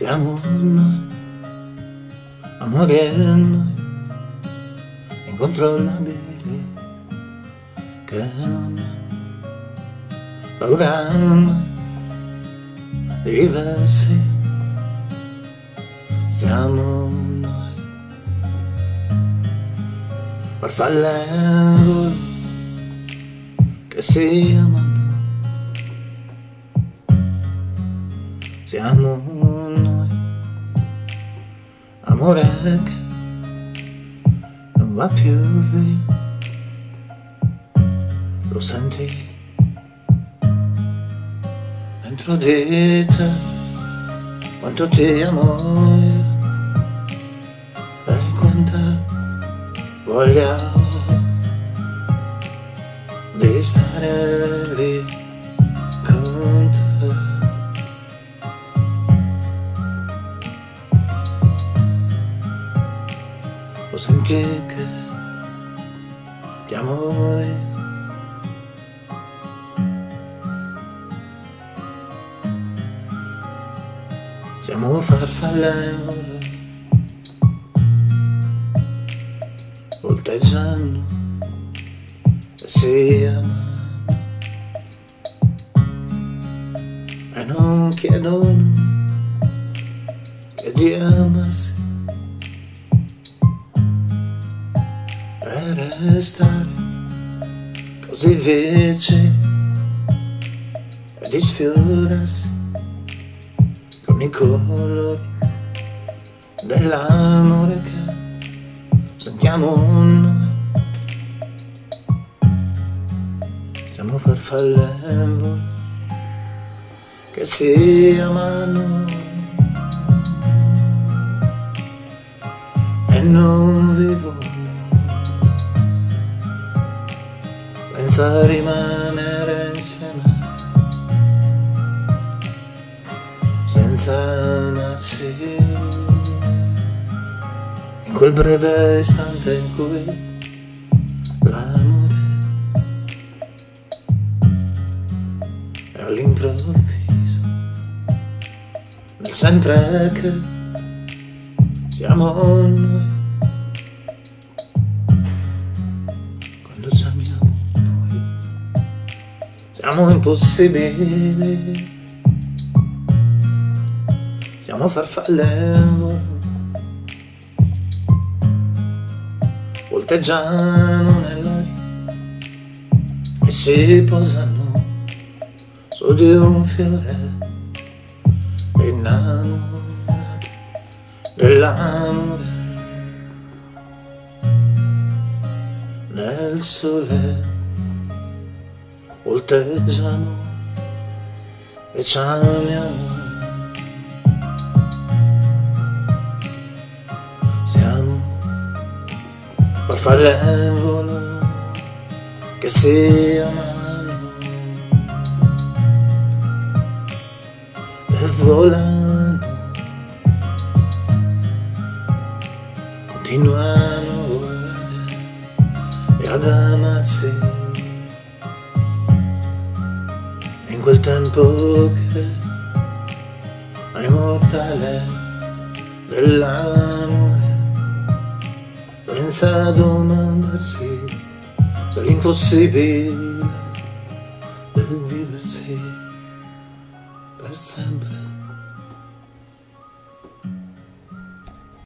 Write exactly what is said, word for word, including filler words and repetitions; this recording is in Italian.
Stiamo noi, amore noi, incontrollabili, che non è programma diversi. Siamo noi, farfalle che si amano. Siamo noi, amore che non va più via. Lo senti dentro di te quanto ti amo io e quanta voglia ho di stare lì con te. Lo senti che ti amo io. Siamo farfalle volteggiando e si amano e non chiedono che di amarsi e restare così vicini e di sfiorarsi con i colori dell'amore che sentiamo noi. Siamo farfalle che si amano e non vivono senza rimanere insieme, senza amarsi, in quel breve istante in cui l'amore è all'improvviso, nel sempre che siamo noi, quando ci amiamo noi, siamo impossibili. Siamo farfalle volteggiano nell'aria e si posano su di un fiore innamorati dell'amore nel sole. Volteggiano e ci amiamo. Siamo farfalle volo che si amano e volano, continuano a volare e ad amarsi in quel tempo che è immortale dell'amore, senza domandarsi dell'impossibile del viversi per sempre.